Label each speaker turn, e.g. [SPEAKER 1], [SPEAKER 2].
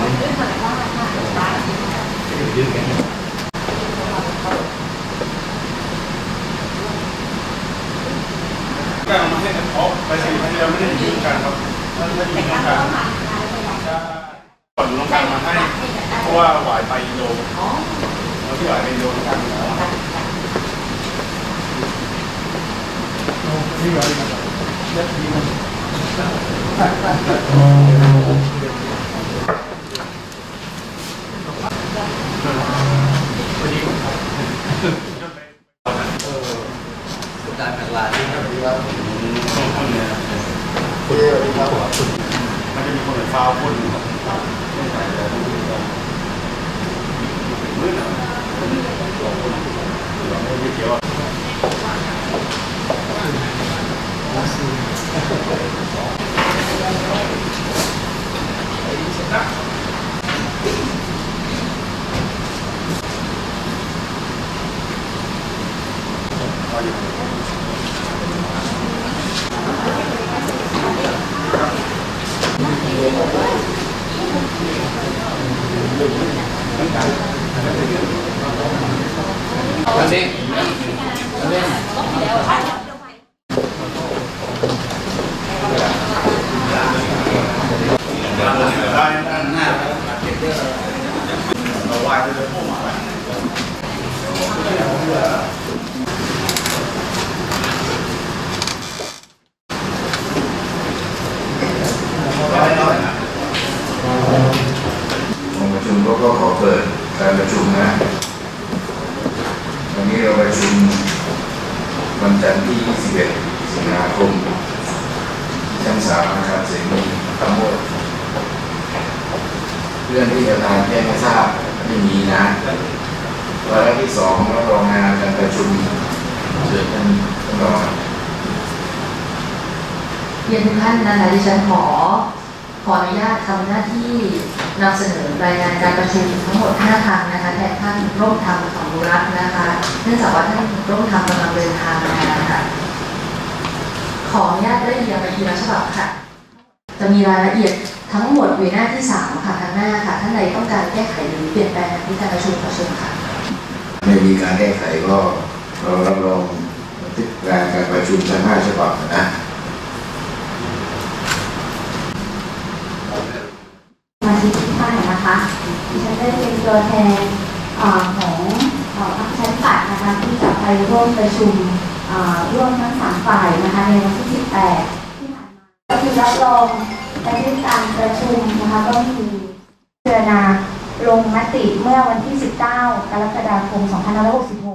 [SPEAKER 1] ยืดกันการมาให้เพาะไปสิ่งที่เราไม่ได้ยืดกันครับไม่ได้ยืดกันก่อนลงการมาให้เพราะว่าหวายไปโลแล้วที่หวายไปโลกันนี่หวายมาเล็บดีมัน
[SPEAKER 2] การแข่งลายที่ครับที่ว่า
[SPEAKER 1] ต้นเนี่ยมันจะมีคนเป็นฟาวคนมืดอ่ะไม่เกี่ยว
[SPEAKER 2] อันนี้
[SPEAKER 1] ได้ด้านหน้าเก็บเยอะเราวายจะพุ่งมา
[SPEAKER 3] องค์ประชุมก็ขอเปิดการประชุมนะวันนี้เราประชุมวันจันทร์ที่ 21 สิงหาคมชั้น 3 อาคารเสนีทั้งหมดเรื่องที่ประธานแจ้งให้ทราบไม่มีนะวาระที่ 2รับรองงานการประชุมเชิญท่านรอง
[SPEAKER 4] เรียนทุกท่านนะคะดิฉันขออนุญาตทำหน้าที่นำเสนอรายงานการประชุมทั้งหมด5 ครั้งนะคะแทนท่านร่มธรรมของบุรัตน์นะคะเนื่องจากว่าท่านร่มธรรมกำลังเดินทางมาค่ะขออนุญาตได้เรียงไปทีละฉบับค่ะจะมีรายละเอียดทั้งหมดอยู่หน้าที่3ค่ะทางหน้าค่ะท่านใดต้องการแก้ไขหรือเปลี่ยนแปลงที่การประชุมขอเชิญค่ะ
[SPEAKER 3] ไม่มีการแก้ไขก็เรารับรองบันทึกการประชุมทั้ง5 ฉบับนะ
[SPEAKER 5] มาที่ทุกท่านนะคะดิฉันได้เป็นตัวแทนของพรรคชั้นปัดนะคะที่จะไปร่วมประชุมร่วมทั้ง3 ฝ่ายนะคะในวันที่ 18 ที่ผ่านมาก็คือรับรองและในการประชุมนะคะก็มีพิจารณาลงมติเมื่อวันที่ 19 กรกฎาคม 2566